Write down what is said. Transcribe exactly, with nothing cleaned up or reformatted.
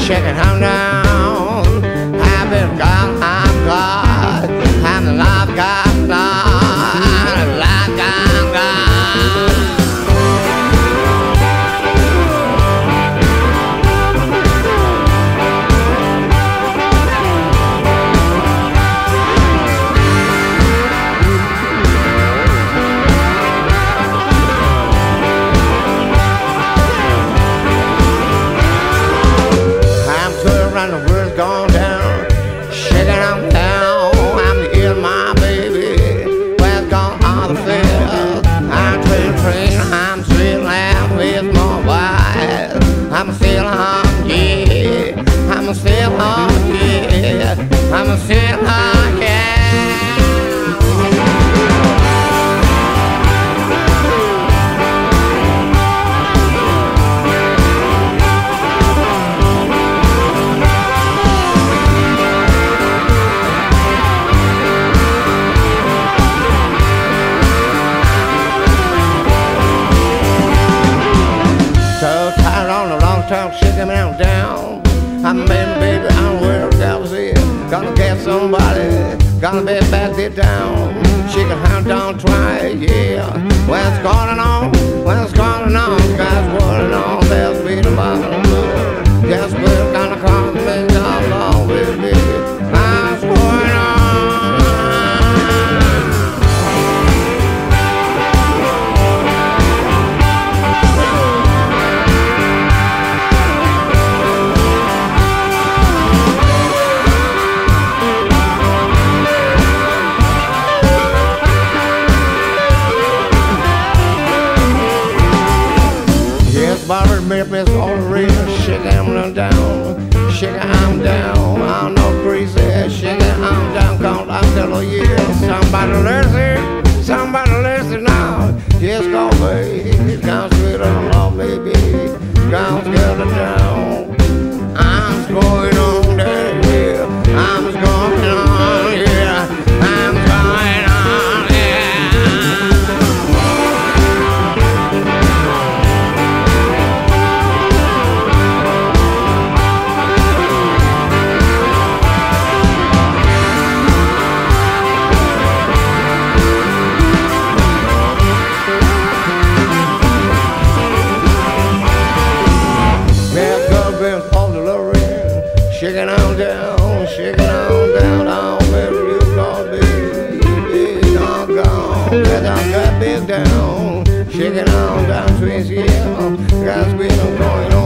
shaking on down. I've been gone, I'm God. I'm the love God, God, love God, God. The world's gone down, shaking on down. I'm the ill, my baby. Where's gone all the fear? I'm train, train, I'm still laughing with my wife. I'm still on, yeah. I'm still on, yeah. I'm still on, yeah. So tired on the long talk, shaking me down, down. I'm a man, baby, I'm where the devil's here. Gonna get somebody, gonna be back there down. Shaking hand down, try, yeah. What's going on? What's going on? Guys, what on? There's been a bottle of love. Guess we're gonna come and go along with me. What's going on? Barbara Memphis all the real, shake I'm down, shake I'm down, I'm no crazy, shake I'm down, cause I'm telling you, somebody listen, somebody listen now, just go baby, come sweet on love, baby, come get it down, I'm going on there, yeah, I'm going on, yeah, I'm going on, yeah. Shaking on down, shaking on down, on where you gonna be, big on gone, let on that big down, shaking on down, twins, yeah, guys, we don't going on.